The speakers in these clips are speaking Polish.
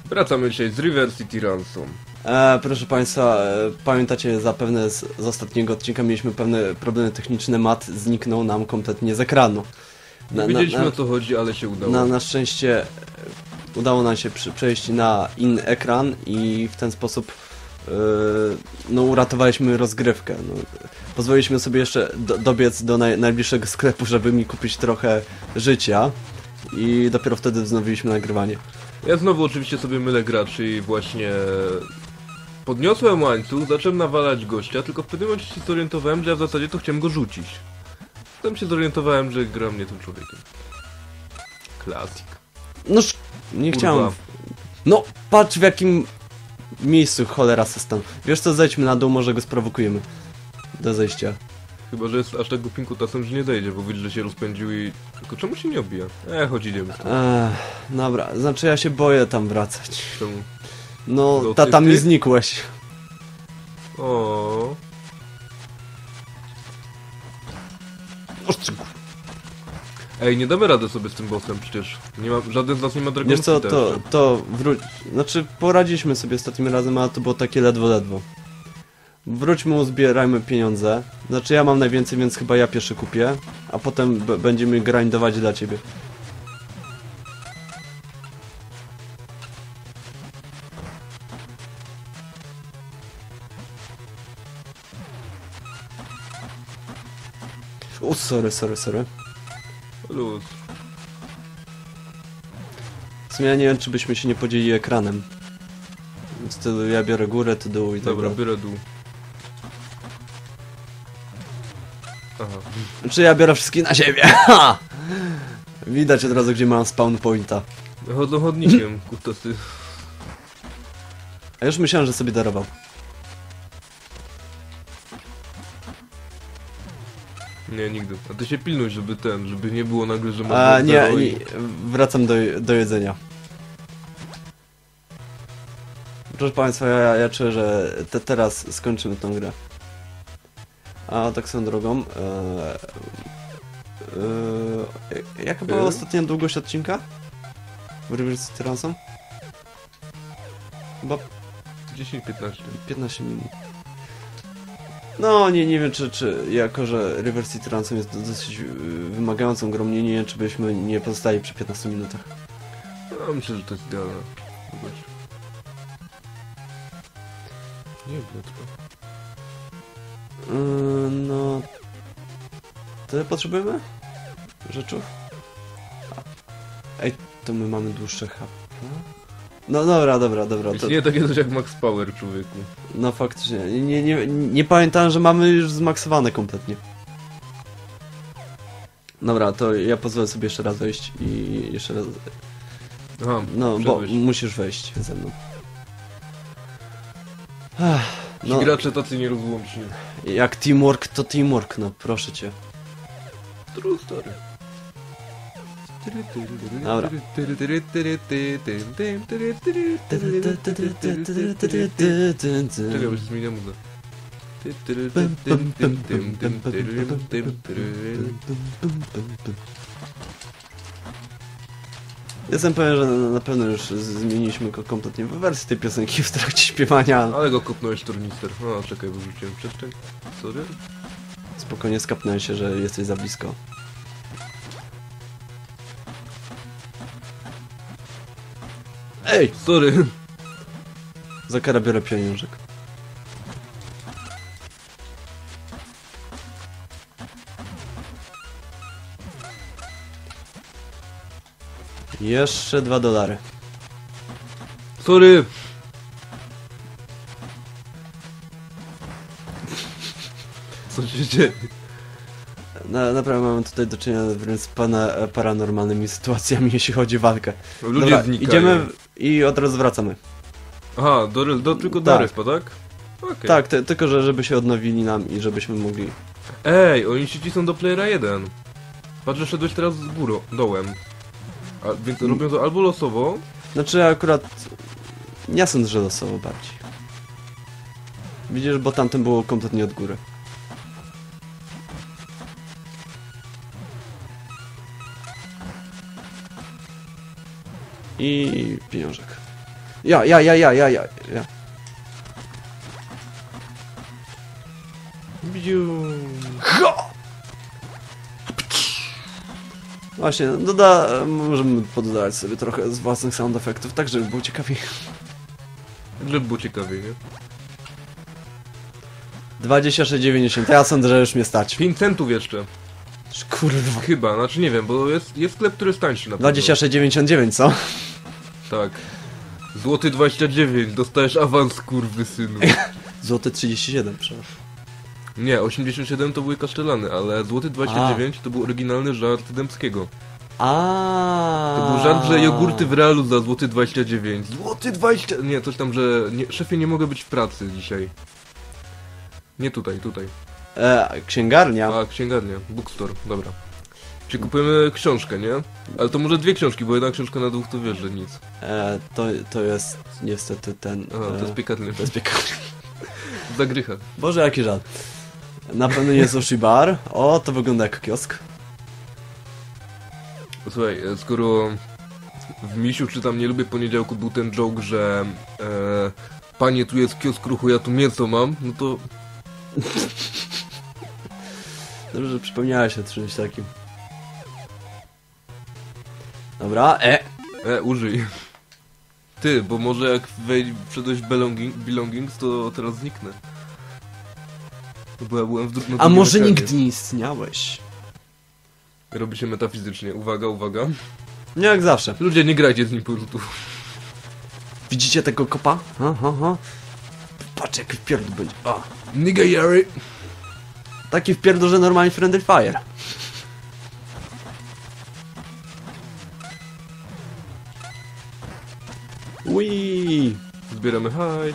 Wracamy dzisiaj z River City Ransom. Proszę Państwa, pamiętacie zapewne z ostatniego odcinka mieliśmy pewne problemy techniczne, Matt zniknął nam kompletnie z ekranu. Nie wiedzieliśmy o co chodzi, ale się udało. Na szczęście udało nam się przejść na inny ekran i w ten sposób no, uratowaliśmy rozgrywkę. No, pozwoliliśmy sobie jeszcze dobiec do najbliższego sklepu, żeby mi kupić trochę życia i dopiero wtedy wznowiliśmy nagrywanie. Ja znowu oczywiście sobie mylę graczy i właśnie podniosłem łańcuch, zacząłem nawalać gościa, tylko w pewnym momencie się zorientowałem, że ja w zasadzie to chciałem go rzucić. Potem się zorientowałem, że gram nie tym człowiekiem. Klasik. No nie chciałem. No patrz w jakim miejscu cholera system. Wiesz co, zejdźmy na dół, może go sprowokujemy do zejścia. Chyba, że jest aż tak głupim kutasem, że nie zejdzie, bo widzisz, że się rozpędził i... Tylko czemu się nie obija? Chodź, idziemy. Dobra, znaczy ja się boję tam wracać. Czemu? No, tata mi znikłeś. O. Ej, nie damy rady sobie z tym bossem przecież. Nie ma, żaden z nas nie ma Dragon Wiesz co, Fightera. to wróć... Znaczy, poradziliśmy sobie ostatnim razem, ale to było takie ledwo. Wróćmy, uzbierajmy pieniądze. Znaczy, ja mam najwięcej, więc chyba ja pierwszy kupię. A potem będziemy grindować dla ciebie. Sorry. Luz. W sumie ja nie wiem, czy byśmy się nie podzielili ekranem. W stylu ja biorę górę, ty dół i tak Dobra, dalej. biorę dół. Aha. Czy ja biorę wszystkie na siebie? Ha! Widać od razu, gdzie mam spawn pointa. Chodzą chodnikiem, kutasy. A już myślałem, że sobie darował. Nie, nigdy. A ty się pilnuj, żeby nie było nagle, że Nie, wracam do jedzenia. Proszę Państwa, ja czuję, że teraz skończymy tą grę. A tak swoją drogą... jaka była ostatnia długość odcinka? W River City Ransom? Chyba 10-15. 15 minut. No, nie wiem, czy jako, że River City Ransom jest dosyć wymagającą grą, nie wiem, czy byśmy nie pozostali przy 15 minutach. No, myślę, że to jest idealne. Zobacz. Nie wiem, to. No... Tyle potrzebujemy? Rzeczów? Ej, to my mamy dłuższe HP. No dobra. To nie takie coś jak Max Power, człowieku. No faktycznie, nie pamiętałem, że mamy już zmaksowane kompletnie. Dobra, to ja pozwolę sobie jeszcze raz wejść i jeszcze raz... Aha, no, bo musisz wejść ze mną. No. Gracze tacy nierozłączni. Jak teamwork, to teamwork, no proszę cię. True story. Dobra. Czekaj, bo się zmienia muza. Jestem pewien, że na pewno już zmieniliśmy go kompletnie w wersji tej piosenki w trakcie śpiewania. Ale go kopnąłeś tornister. O, czekaj, bo rzuciłem przestrzeń. Sorry. Spokojnie skapnąłem się, że jesteś za blisko. Ej! Sorry. Za karę biorę pieniążek. Jeszcze $2. Sorry. Co się dzieje? Naprawdę mamy tutaj do czynienia wręcz z paranormalnymi sytuacjami, jeśli chodzi o walkę. Ludzie Dobra, znikają. idziemy i od razu wracamy. Aha, tylko do respa, tak? Okay. Tak, tylko żeby się odnowili nam i żebyśmy mogli... Ej, oni ci są do playera 1. Patrz, że szedłeś teraz z górą, dołem. Więc robią to albo losowo... Znaczy akurat... Nie sądzę, że losowo bardziej. Widzisz, bo tamten było kompletnie od góry. I pieniążek. Ja. Biu. Właśnie, możemy pododać sobie trochę z własnych sound efektów, tak żeby było ciekawiej. Żeby było ciekawiej, nie? 26,90, ja sądzę, że już mnie stać. 5 centów jeszcze. Kurwa. Chyba, znaczy nie wiem, bo jest sklep, który jest tańszy na pewno. 26,99, co? Tak. Złoty 29, dostajesz awans, kurwysynu. Złote 37, przepraszam. Nie, 87 to były kasztelany, ale złoty 29 to był oryginalny żart Dębskiego. To był żart, że jogurty w realu za złoty 29. Złoty 20... Nie, coś tam, że... Nie, szefie, nie mogę być w pracy dzisiaj. Nie tutaj. Księgarnia. A, księgarnia. Bookstore, dobra. Czy kupujemy książkę, nie? Ale to może 2 książki, bo jedna książka na 2 to wiesz, że nic. To jest niestety ten... Aha, to jest piekarny. To jest piekarnia. Zagrycha. Boże, jaki żal. Na pewno nie jest sushi bar. O, to wygląda jak kiosk. Słuchaj, skoro w Misiu czy tam Nie lubię poniedziałku był ten joke, że panie, tu jest kiosk ruchu, ja tu mięso mam, no to... Dobrze, że przypomniałeś o czymś takim. Dobra, użyj. Ty, bo może jak wszedłeś w belongings, to teraz zniknę. Bo ja byłem w drugim. A może nigdy nie istniałeś? Robi się metafizycznie. Uwaga. Nie jak zawsze. Ludzie, nie grajcie z nim po prostu. Widzicie tego kopa? Patrz jaki wpierdol będzie. Nigga Yari. Taki wpierdol, że normalnie Friendly Fire. Wii. Zbieramy hajs.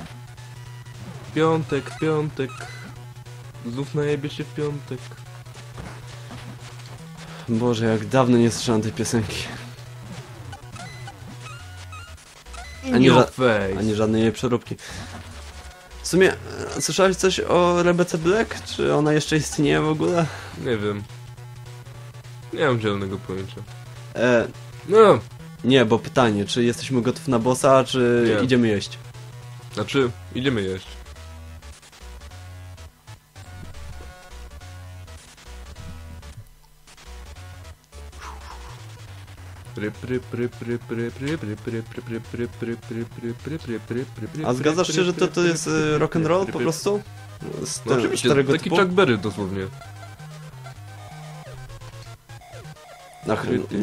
Piątek. Znów najebie się w piątek. Boże, jak dawno nie słyszałem tej piosenki. Ani żadnej jej przeróbki. W sumie, słyszałeś coś o Rebece Black? Czy ona jeszcze istnieje w ogóle? Nie wiem. Nie mam zielonego pojęcia. E, No! nie, bo pytanie, czy jesteśmy gotowi na bossa, czy Nie. idziemy jeść? Znaczy, idziemy jeść. A zgadzasz się, że to jest rock and roll po prostu? No oczywiście, starego taki typu? Chuck Berry dosłownie. Ach,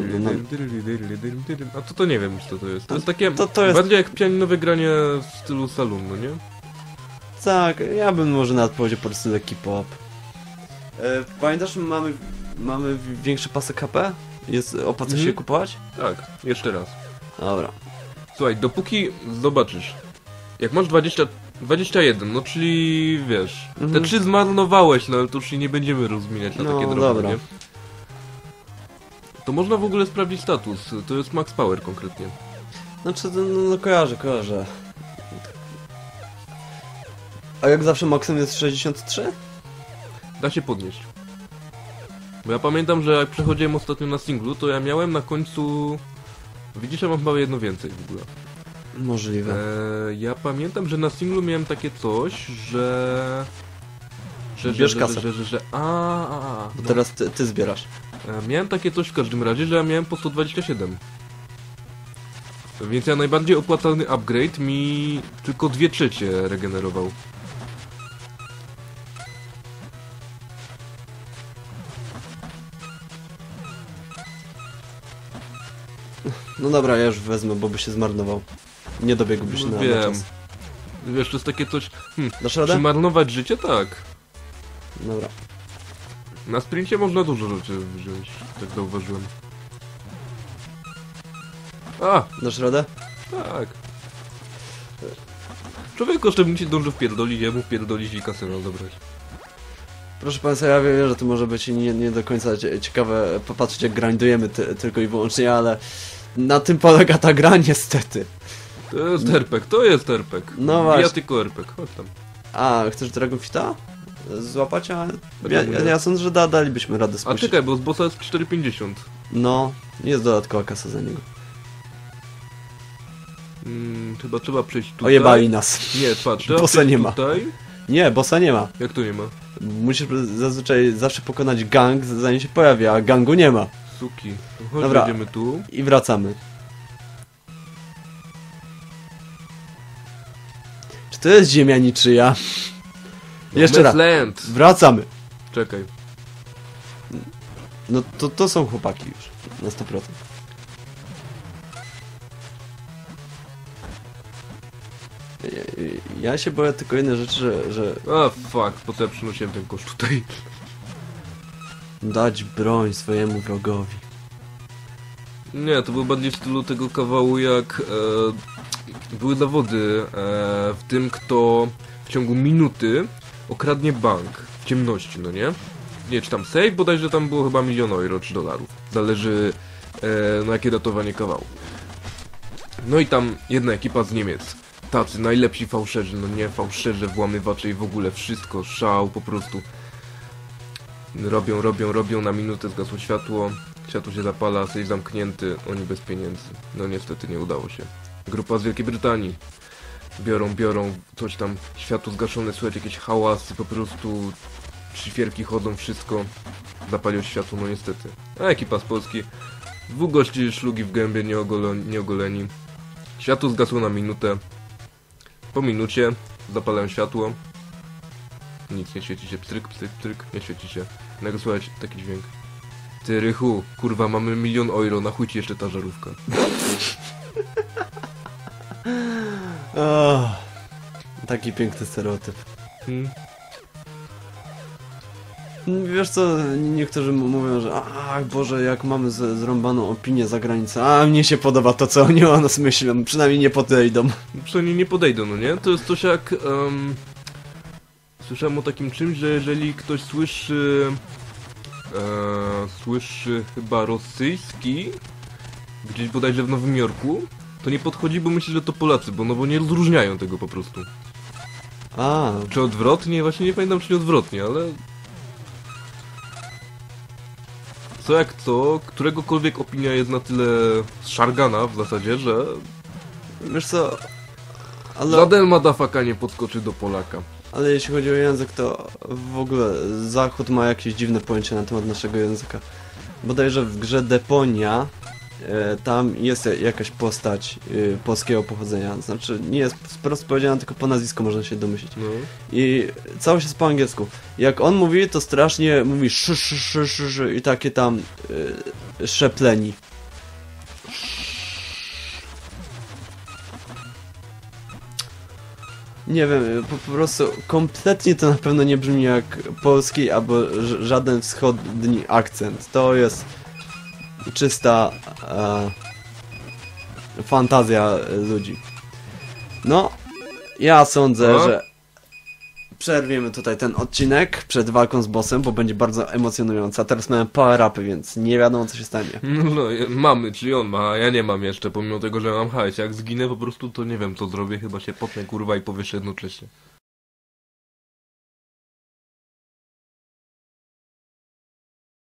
A to nie wiem co to jest. To jest takie to jest... bardziej jak pianinowe granie w stylu saloon, no nie? Tak, ja bym może nawet powiedział po prostu lekki pop. Pamiętasz, mamy większy pasek HP? Jest opłaca się kupować? Tak, jeszcze raz. Dobra. Słuchaj, dopóki zobaczysz, jak masz 21, no czyli wiesz, te 3 zmarnowałeś, no ale to już się nie będziemy rozmieniać na No, takie drobne, dobra. nie? To można w ogóle sprawdzić status, to jest max power konkretnie. Znaczy, no kojarzę. A jak zawsze maksem jest 63? Da się podnieść. Bo ja pamiętam, że jak przechodziłem ostatnio na singlu, to ja miałem na końcu... Widzisz, ja mam chyba jedno więcej w ogóle. Możliwe. Ja pamiętam, że na singlu miałem takie coś, że... Bierz kasę. No. Teraz ty zbierasz. Miałem takie coś w każdym razie, że ja miałem po 127. Więc ja najbardziej opłacalny upgrade mi tylko 2/3 regenerował. No dobra, ja już wezmę, bo by się zmarnował. Nie dobiegłbyś na Wiem. czas. Wiesz, to jest takie coś... Dasz radę? Czy marnować życie? Tak. Dobra. Na sprincie można dużo rzeczy wziąć, tak zauważyłem. A! Dasz radę? Tak. Człowiek kosztem nic się dąży wpierdolić, ja mu wpierdolić i kasę miał zabrać. Proszę Państwa, ja wiem, że to może być nie do końca ciekawe popatrzeć jak grindujemy tylko i wyłącznie, ale na tym polega ta gra niestety. To jest herpek, to jest herpek. No właśnie. Ja tylko herpek, chodź tam. A, chcesz Dragon Fita? Złapać? A Czemu nie? ja sądzę, że dalibyśmy radę A spuścić. czekaj, bo z bossa jest 4,50. No, jest dodatkowa kasa za niego. Chyba trzeba przejść tutaj. Ojebali nas. Nie, patrz, trzeba Bossa przejść nie ma. tutaj. Nie, bossa nie ma. Jak to nie ma? Musisz zazwyczaj zawsze pokonać gang, zanim się pojawi, a gangu nie ma. Suki. No chodź, Dobra. jedziemy tu. I wracamy. Czy to jest ziemia niczyja? Jeszcze raz. Land. Wracamy. Czekaj. No to są chłopaki już. Na 100%. Ja się boję tylko jednej rzeczy, że A, fuck, potem przynosiłem ten kosz tutaj. dać broń swojemu wrogowi. Nie, to było bardziej w stylu tego kawału, jak były zawody w tym, kto w ciągu minuty okradnie bank w ciemności, no nie? Nie, czy tam save, bodajże tam było chyba 1 000 000 euro czy dolarów. Zależy na jakie datowanie kawału. No i tam jedna ekipa z Niemiec. Tacy najlepsi fałszerzy, no nie, fałszerze, włamywacze i w ogóle wszystko, szał po prostu. Robią, na minutę zgasło światło, światło się zapala, save zamknięty, oni bez pieniędzy. No niestety nie udało się. Grupa z Wielkiej Brytanii. Biorą, coś tam, światło zgaszone, słychać jakieś hałasy, po prostu szlifierki chodzą, wszystko. Zapaliło światło, no niestety. A ekipa z Polski, 2 gości szlugi w gębie, nieogoleni. Światło zgasło na minutę. Po minucie zapalają światło. Nic nie świeci się, pstryk, nie świeci się. Nagle słychać taki dźwięk. Ty Rychu, kurwa, mamy 1 000 000 euro, na chuj ci jeszcze ta żarówka. Oh, taki piękny stereotyp. Wiesz co, niektórzy mówią, że ach Boże, jak mamy zrąbaną opinię za granicą, a mnie się podoba to, co oni o nas myślą, przynajmniej nie podejdą. Przynajmniej nie podejdą, no nie? To jest coś jak... słyszałem o takim czymś, że jeżeli ktoś słyszy chyba rosyjski, gdzieś bodajże w Nowym Jorku, to nie podchodzi, bo myśli, że to Polacy, bo nie rozróżniają tego po prostu. A, Czy odwrotnie? Właśnie nie pamiętam, czy nie odwrotnie, ale... Co jak co, któregokolwiek opinia jest na tyle szargana w zasadzie, że... wiesz co, ale... Żaden madafaka nie podskoczy do Polaka. Ale jeśli chodzi o język, to w ogóle Zachód ma jakieś dziwne pojęcie na temat naszego języka. Bodajże w grze Deponia tam jest jakaś postać polskiego pochodzenia. Znaczy nie jest wprost powiedziana, tylko po nazwisku można się domyślić. No. I całość jest po angielsku. Jak on mówi, to strasznie mówi i takie tam szepleni. Nie wiem, po prostu kompletnie to na pewno nie brzmi jak polski albo żaden wschodni akcent. To jest czysta fantazja ludzi. No, ja sądzę, że przerwiemy tutaj ten odcinek przed walką z bossem, bo będzie bardzo emocjonująca. Teraz mamy power-upy, więc nie wiadomo co się stanie. No, mamy, czyli on ma, a ja nie mam jeszcze, pomimo tego, że mam hajs. Jak zginę po prostu, to nie wiem co zrobię, chyba się potnę kurwa i powieszę jednocześnie.